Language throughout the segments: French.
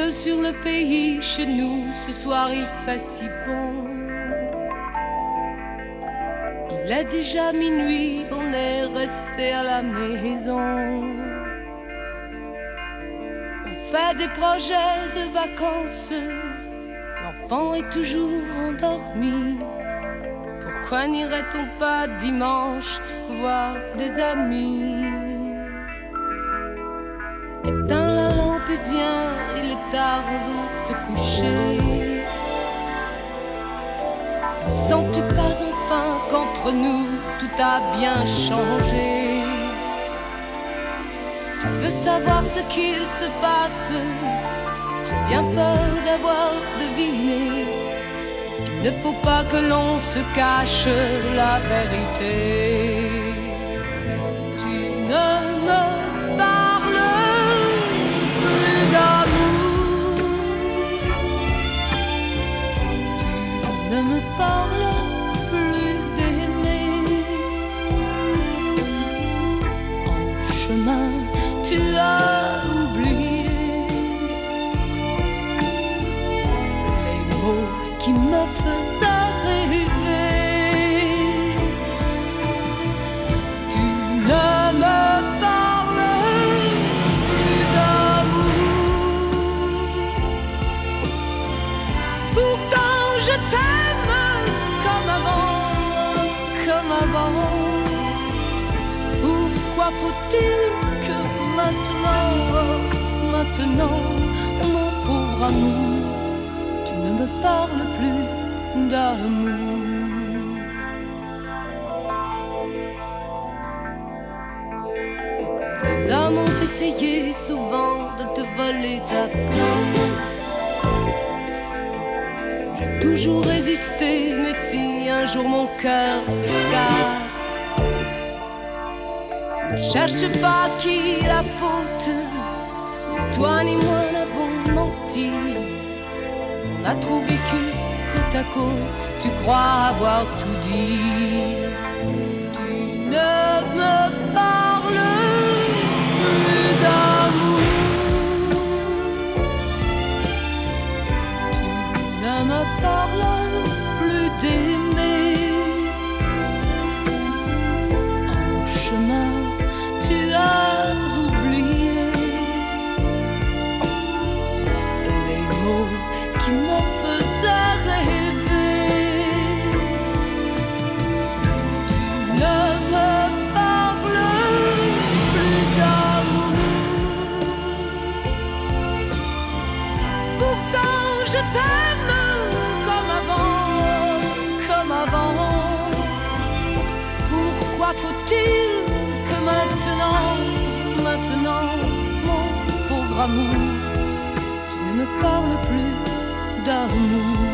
bleu sur le pays, chez nous, ce soir il fait si bon. Il est déjà minuit, on est resté à la maison. On fait des projets de vacances, l'enfant est toujours endormi. Pourquoi n'irait-on pas dimanche voir des amis? Éteins la lampe et viens, il est tard, on va se coucher. Ne sens-tu pas enfin qu'entre nous tout a bien changé? Tu veux savoir ce qu'il se passe? J'ai bien peur d'avoir deviné. Il ne faut pas que l'on se cache la vérité. Tu ne me parles plus d'amour. Tu ne me parles plus d'aimer. En chemin, tu as oublié les mots qui me faisaient rêver. Tu ne me parles plus d'amour. Pourtant je t'aime comme avant, comme avant. Pourquoi faut-il que maintenant, mon pauvre amour, ne me parle plus d'amour. Les hommes ont essayé souvent de te voler ta place. J'ai toujours résisté, mais si un jour mon cœur se casse, ne cherche pas qui la faute, ni toi ni moi n'avons menti. On a trop vécu côte à côte, tu crois avoir tout dit. Tu ne me parles plus d'amour. Tu ne me parles plus d'aimer. En chemin, tu as oublié les mots qui me faisait rêver. Tu ne me parles plus d'amour. Pourtant je t'aime comme avant, comme avant. Pourquoi faut-il que maintenant, mon pauvre amour, tu ne me parles plus d'amour.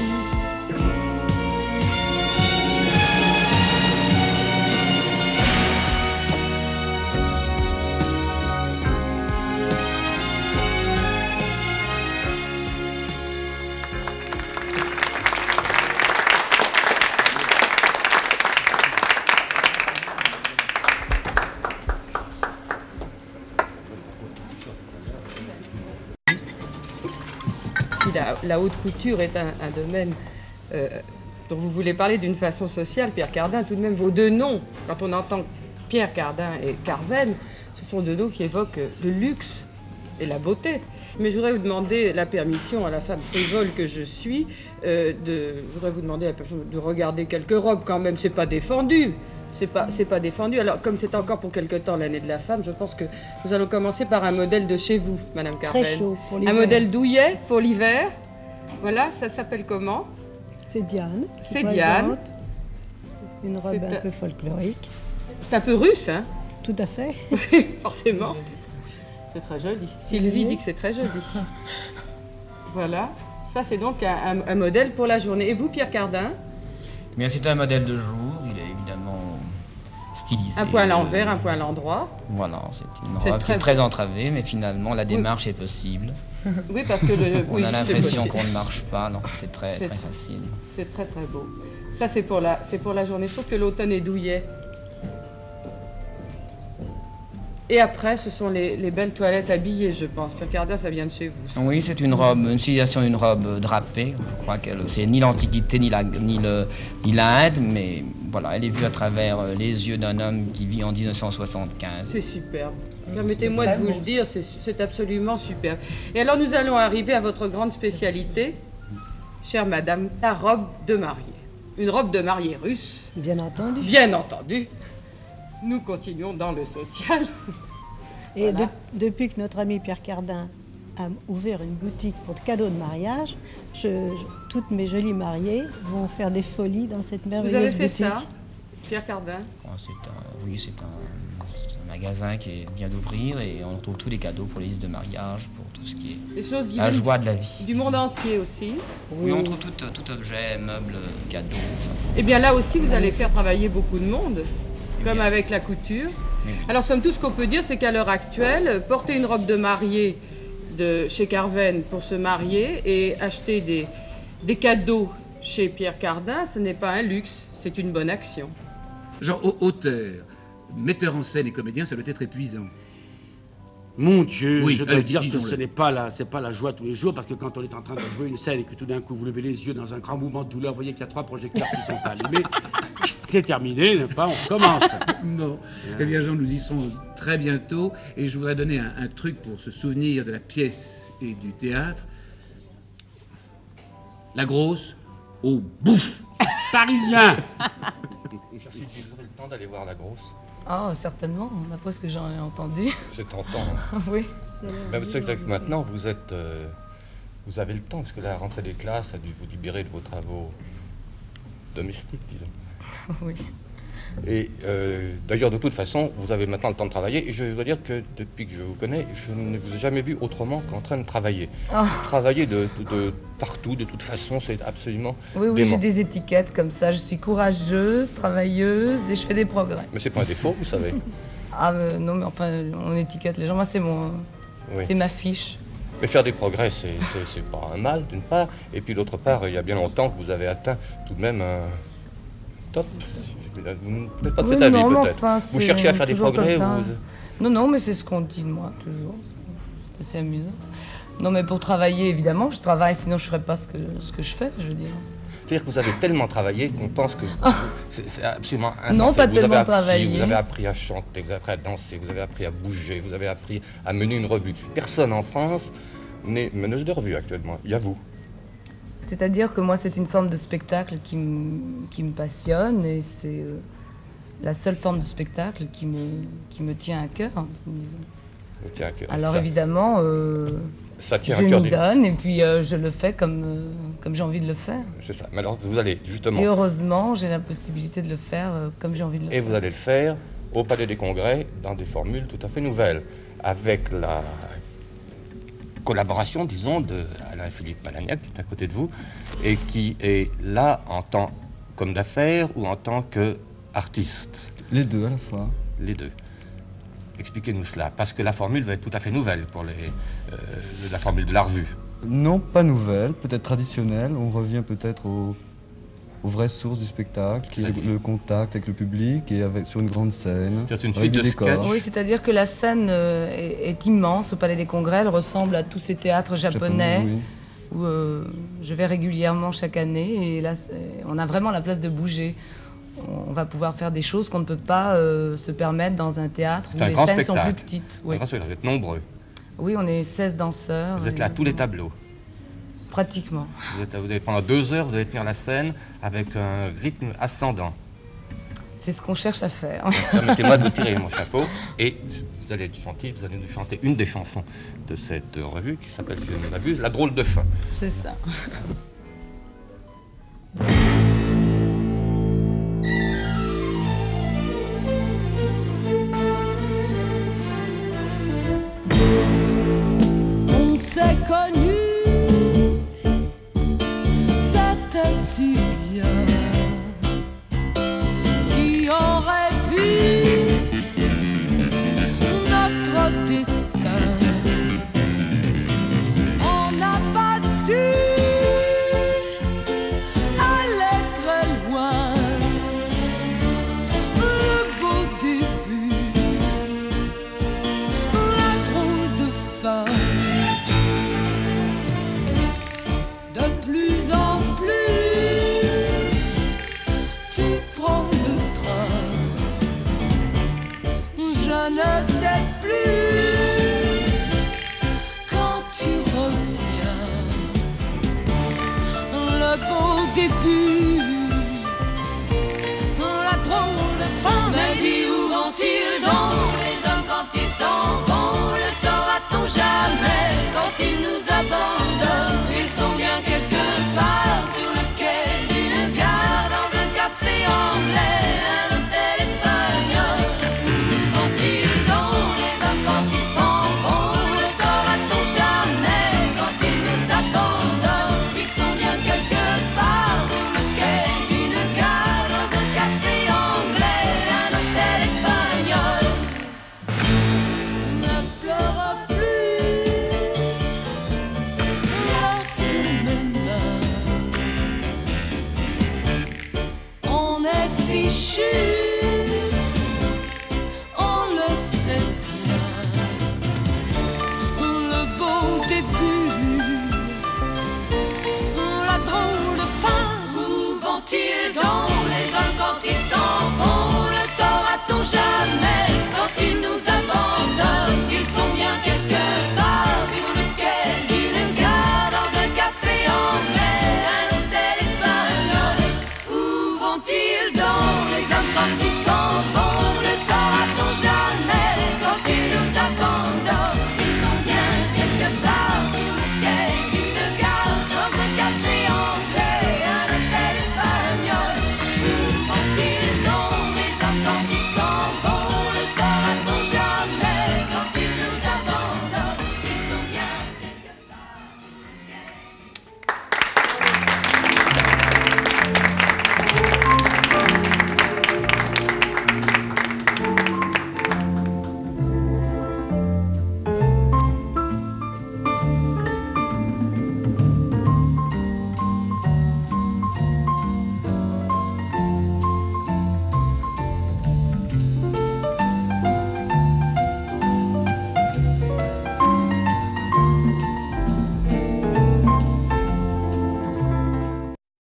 La haute couture est un domaine dont vous voulez parler d'une façon sociale, Pierre Cardin. Tout de même, vos deux noms, quand on entend Pierre Cardin et Carven, ce sont deux noms qui évoquent le luxe et la beauté. Mais je voudrais vous demander la permission à la femme frivole que je suis, je voudrais vous demander de regarder quelques robes quand même, c'est pas défendu. C'est pas défendu. Alors, comme c'est encore pour quelque temps l'année de la femme, je pense que nous allons commencer par un modèle de chez vous, Madame Carven. Très chaud pour l'hiver. Un modèle douillet pour l'hiver. Voilà, ça s'appelle comment? C'est Diane. C'est Diane. Une robe un peu folklorique. C'est un peu russe, hein? Tout à fait. Oui, forcément. C'est très joli. Sylvie dit que c'est très joli. Voilà. Ça, c'est donc un modèle pour la journée. Et vous, Pierre Cardin? Bien, c'est un modèle de jour. Il est évidemment stylisé. Un point à l'envers, un point à l'endroit. Voilà, c'est une robe qui est très entravée, mais finalement, la démarche est possible. Oui, parce que on a l'impression qu'on ne marche pas, donc c'est très facile. C'est très très beau. Ça, c'est pour la journée. Je trouve que l'automne est douillet. Et après, ce sont les belles toilettes habillées, je pense. Pierre Cardin, ça vient de chez vous. Oui, c'est une robe, une civilisation d'une robe drapée. Je crois que c'est ni l'Antiquité ni l'Inde, mais voilà, elle est vue à travers les yeux d'un homme qui vit en 1975. C'est superbe. Permettez-moi de vous le dire, c'est absolument superbe. Et alors, nous allons arriver à votre grande spécialité, chère madame, la robe de mariée. Une robe de mariée russe. Bien entendu. Bien entendu. Nous continuons dans le social. Et Voilà. depuis que notre ami Pierre Cardin a ouvert une boutique pour de cadeaux de mariage, toutes mes jolies mariées vont faire des folies dans cette Vous merveilleuse avez fait boutique. ça, Pierre Cardin? Oui, c'est un magasin qui vient d'ouvrir et on retrouve tous les cadeaux pour les listes de mariage, pour tout ce qui est Des choses qui la viennent joie de la vie. du monde entier aussi. Oui, on trouve tout objet, meubles, cadeaux. Eh bien là aussi, vous allez faire travailler beaucoup de monde, comme Bien. avec la couture. Oui. Alors, somme toute, ce qu'on peut dire, c'est qu'à l'heure actuelle, porter une robe de mariée de chez Carven pour se marier et acheter des cadeaux chez Pierre Cardin, ce n'est pas un luxe, c'est une bonne action. Genre auteur, metteur en scène et comédien, ça doit être épuisant. Mon Dieu, Oui, je dois allez, dire que disons-le. ce n'est pas la joie tous les jours, parce que quand on est en train de jouer une scène et que tout d'un coup vous levez les yeux dans un grand mouvement de douleur, vous voyez qu'il y a 3 projecteurs qui sont allumés, c'est terminé, n'est-ce pas, on commence. Bon, eh bien Jean, nous y serons très bientôt et je voudrais donner un truc pour se souvenir de la pièce et du théâtre. La grosse au bouffe. Parisien. Merci, vous aurez le temps d'aller voir la grosse. Ah, certainement, d'après ce que j'en ai entendu. C'est tentant. Hein. Oui. Mais vous savez que maintenant, vous avez le temps, parce que la rentrée des classes a dû vous libérer de vos travaux domestiques, disons. Oui. Et d'ailleurs, de toute façon, vous avez maintenant le temps de travailler. Et je dois dire que depuis que je vous connais, je ne vous ai jamais vu autrement qu'en train de travailler. Ah. Travailler de partout, de toute façon, c'est absolument Oui, j'ai dément. des étiquettes comme ça. Je suis courageuse, travailleuse et je fais des progrès. Mais c'est pas un défaut, vous savez. Ah non, mais enfin, on étiquette les gens. Moi, Oui. c'est ma fiche. Mais faire des progrès, c'est pas un mal, d'une part. Et puis d'autre part, il y a bien longtemps que vous avez atteint tout de même un top. Peut-être pas de Oui, cet avis, non, mais peut-être. enfin, Vous c'est cherchez à faire des toujours progrès comme ça. ou... Non, non, mais c'est ce qu'on dit de moi, toujours. C'est amusant. Non, mais pour travailler, évidemment, je travaille, sinon je ne ferais pas ce que je fais, je veux dire. C'est-à-dire que vous avez tellement travaillé qu'on pense que c'est absolument insensé. Non, pas vous avez tellement appris, travaillé. Vous avez appris à chanter, vous avez appris à danser, vous avez appris à bouger, vous avez appris à mener une revue. Personne en France n'est meneuse de revue actuellement. Il y a vous. C'est-à-dire que moi, c'est une forme de spectacle qui me passionne et c'est la seule forme de spectacle qui me tient à cœur, disons. Vous tient à cœur. Alors Ça- évidemment, ça tient je à cœur. m'y donne et puis je le fais comme j'ai envie de le faire. C'est ça. Mais alors vous allez justement... Et heureusement, j'ai la possibilité de le faire comme j'ai envie de le Et faire. vous allez le faire au Palais des Congrès dans des formules tout à fait nouvelles, avec la collaboration, disons, de Alain-Philippe Palagnac, qui est à côté de vous, et qui est là en tant qu'homme d'affaires ou en tant qu'artiste. Les deux à la fois. Les deux. Expliquez-nous cela, parce que la formule va être tout à fait nouvelle pour la formule de la revue. Non, pas nouvelle, peut-être traditionnelle. On revient peut-être aux vraies sources du spectacle, qui est C'est-à-dire le contact avec le public et sur une grande scène. C'est une avec suite des de décors. sketchs. Oui, c'est-à-dire que la scène est immense au Palais des Congrès. Elle ressemble à tous ces théâtres japonais oui. où je vais régulièrement chaque année. Et là, on a vraiment la place de bouger. On va pouvoir faire des choses qu'on ne peut pas se permettre dans un théâtre où C'est un les grand scènes sont spectacle. plus petites. Un Oui. grand spectacle. Vous êtes nombreux. Oui, on est 16 danseurs. Vous êtes et- là à tous les tableaux. Pratiquement. Vous allez, pendant 2 heures, vous allez tenir la scène avec un rythme ascendant. C'est ce qu'on cherche à faire. Permettez-moi de vous tirer mon chapeau et vous allez nous chanter une des chansons de cette revue qui s'appelle, si je ne m'abuse, La drôle de fin. C'est ça. On s'est connus, c'était si bien. Qui aurait vu notre destin? On n'a pas su j'ai pu. La drôle de femme. Mais dis où vont-ils donc, les hommes quand ils s'en vont? Le saura-t-on jamais quand ils nous abandonnent? Ils sont bien quelque part sur le quai d'une gare, dans un café anglais, un hôtel espagnol. Où vont-ils donc, les hommes quand ils s'en vont? Le saura-t-on jamais quand ils nous abandonnent? Ils sont bien quelque part sur le quai d'une gare, dans un café anglais, un hôtel espagnol. Ne pleure plus lorsque même on est fichu.